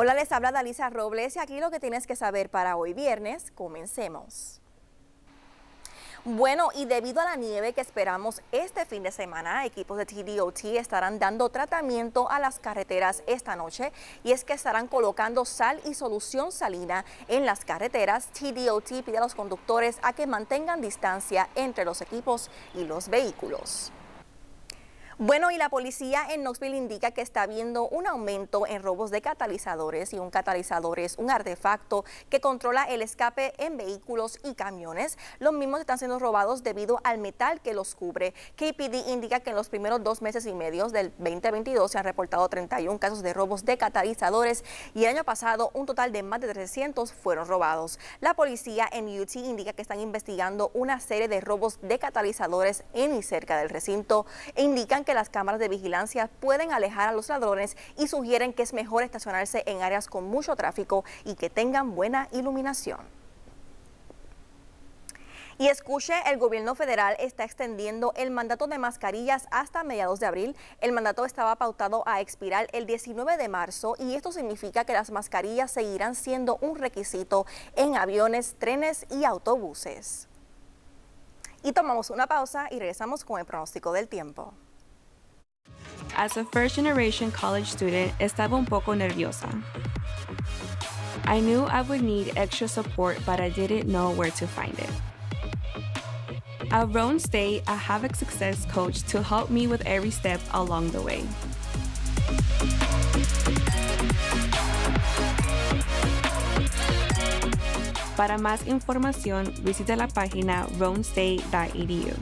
Hola, les habla Dalisa Robles y aquí lo que tienes que saber para hoy viernes. Comencemos. Bueno, y debido a la nieve que esperamos este fin de semana, equipos de TDOT estarán dando tratamiento a las carreteras esta noche, y es que estarán colocando sal y solución salina en las carreteras. TDOT pide a los conductores a que mantengan distancia entre los equipos y los vehículos. Bueno, y la policía en Knoxville indica que está viendo un aumento en robos de catalizadores, y un catalizador es un artefacto que controla el escape en vehículos y camiones. Los mismos están siendo robados debido al metal que los cubre. KPD indica que en los primeros 2 meses y medio del 2022 se han reportado 31 casos de robos de catalizadores, y el año pasado un total de más de 300 fueron robados. La policía en UT indica que están investigando una serie de robos de catalizadores en y cerca del recinto, e indican que las cámaras de vigilancia pueden alejar a los ladrones y sugieren que es mejor estacionarse en áreas con mucho tráfico y que tengan buena iluminación. Y escuche, el gobierno federal está extendiendo el mandato de mascarillas hasta mediados de abril. El mandato estaba pautado a expirar el 19 de marzo y esto significa que las mascarillas seguirán siendo un requisito en aviones, trenes y autobuses. Y tomamos una pausa y regresamos con el pronóstico del tiempo. As a first-generation college student, estaba un poco nerviosa. I knew I would need extra support, but I didn't know where to find it. At Roane State, I have a success coach to help me with every step along the way. Para más información, visita la página roanestate.edu.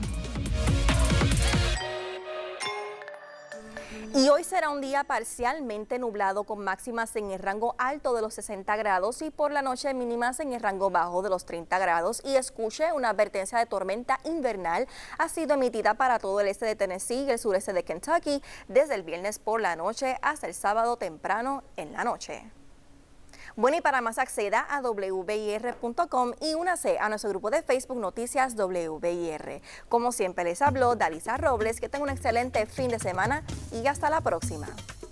Y hoy será un día parcialmente nublado con máximas en el rango alto de los 60 grados y por la noche mínimas en el rango bajo de los 30 grados. Y escuche, una advertencia de tormenta invernal ha sido emitida para todo el este de Tennessee y el sureste de Kentucky desde el viernes por la noche hasta el sábado temprano en la noche. Bueno, y para más acceda a WBIR.com y únase a nuestro grupo de Facebook Noticias WBIR. Como siempre les habló Dalisa Robles, que tenga un excelente fin de semana y hasta la próxima.